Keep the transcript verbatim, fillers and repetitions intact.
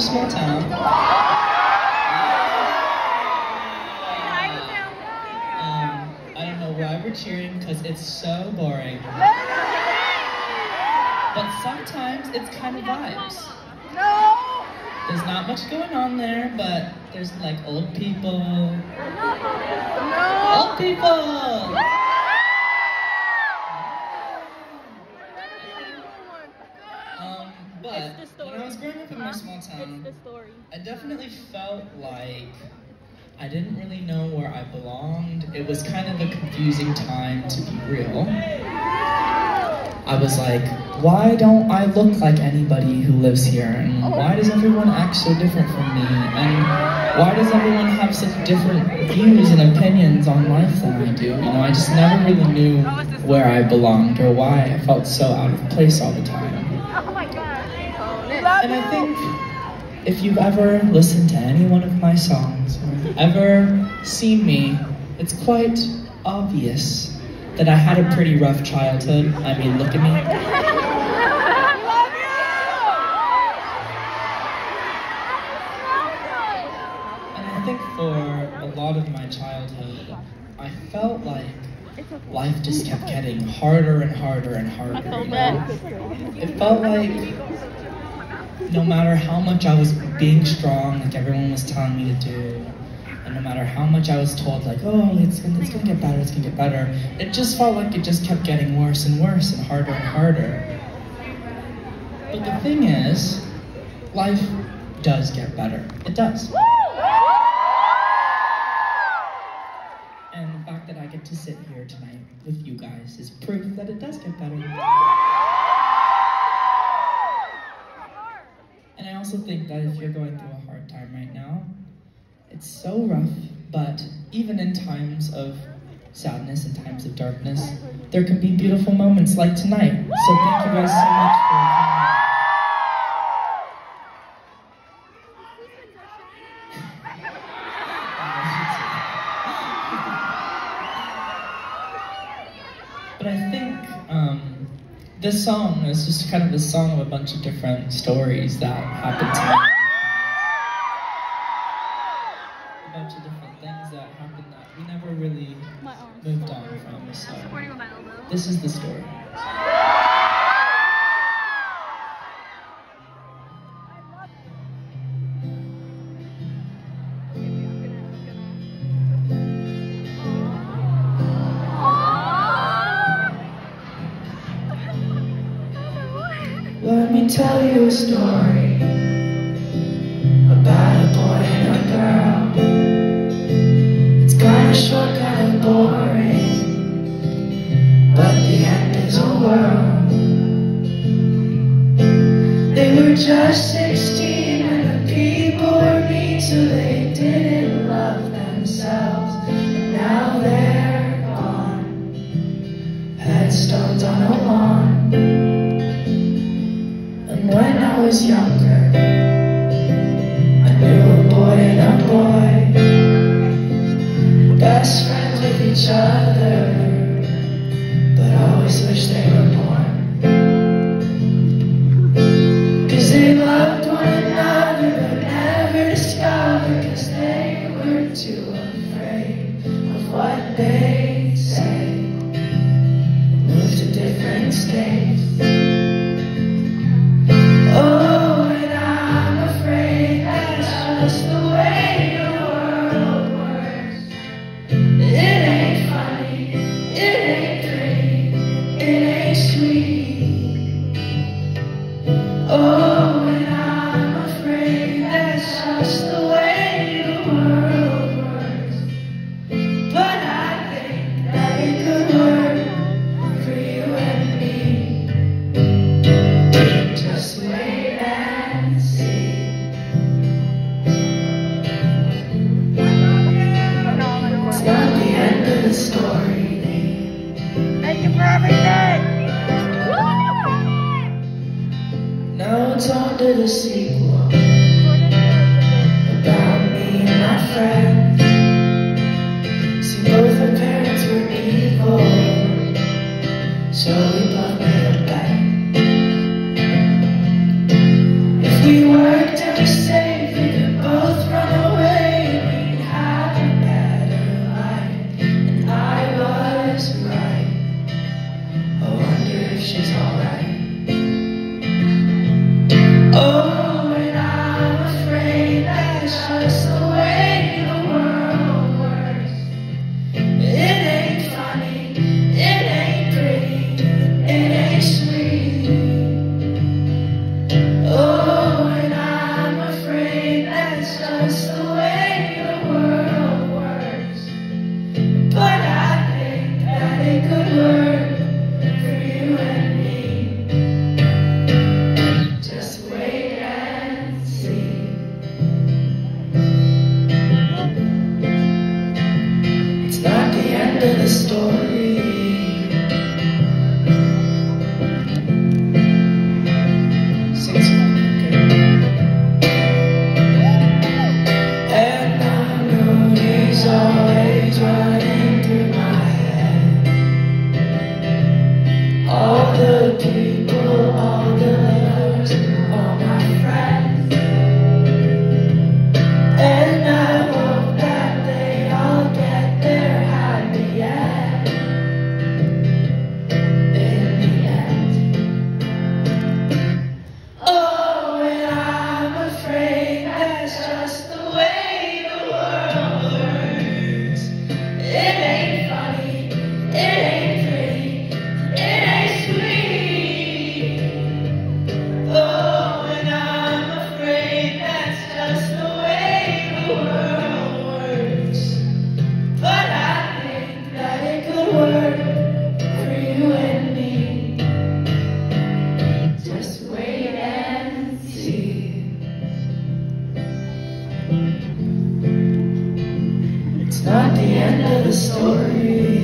a small town. Um, I don't know why we're cheering, because it's so boring. But sometimes it's kind of vibes. No! There's not much going on there, but there's like old people. No! Old people! Um, but when I was growing up in my small town, I definitely felt like I didn't really know where I belonged. It was kind of a confusing time, to be real. I was like, why don't I look like anybody who lives here? And why does everyone act so different from me? And why does everyone have such different views and opinions on life than I do? You know, I just never really knew where I belonged or why I felt so out of place all the time. And I think if you've ever listened to any one of my songs or ever seen me, it's quite obvious that I had a pretty rough childhood. I mean, look at me. And I think for a lot of my childhood, I felt like life just kept getting harder and harder and harder, you know? It felt like no matter how much I was being strong, like everyone was telling me to do, and no matter how much I was told, like, oh, it's, it's gonna get better, it's gonna get better, it just felt like it just kept getting worse and worse and harder and harder. But the thing is, life does get better. It does. And the fact that I get to sit here tonight with you guys is proof that it does get better. And I also think that if you're going through a hard time right now, it's so rough, but even in times of sadness and times of darkness, there can be beautiful moments like tonight. So thank you guys so much for coming. But I think um, this song is just kind of a song of a bunch of different stories that happened to me. A bunch of different things that happened that we never really moved on from. So this is the story. Let me tell you a story about a boy and a girl. It's kinda short, kinda boring, but the end is a world. They were just sixteen and the people were mean, so they didn't love themselves. And now they're gone, headstones on a lawn. When I was younger, I knew a boy and a boy, best friends with each other, but I always wish they were born. Cause they loved one another, but never discovered, cause they were too afraid of what they'd say. Moved to different states. That's the way the world works. It ain't funny, it ain't pretty, it ain't sweet. Oh, and I'm afraid that's just the way the world works. But I think that it could work for you and me. Just wait and see. Story. Thank you for everything. Now it's on to the sequel about me and my friends. See, both our parents were evil, so we both made a bet. If we worked every story. Sing some, okay? And I know he's always running through my head. All the people, all the lovers, all my friends. And I hope that they all get their happy end. In the end. Oh, and I'm afraid that's just the way the world works. It ain't funny, it ain't pretty, it ain't sweet. Oh, and I'm afraid that's just the way the world works. But I think that it could work for you and me. Just wait and see. It's not the end of the story.